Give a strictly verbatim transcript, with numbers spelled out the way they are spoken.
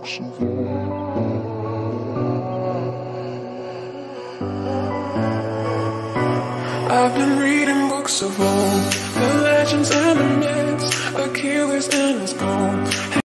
I've been reading books of old, the legends and the myths, Achilles and his gold.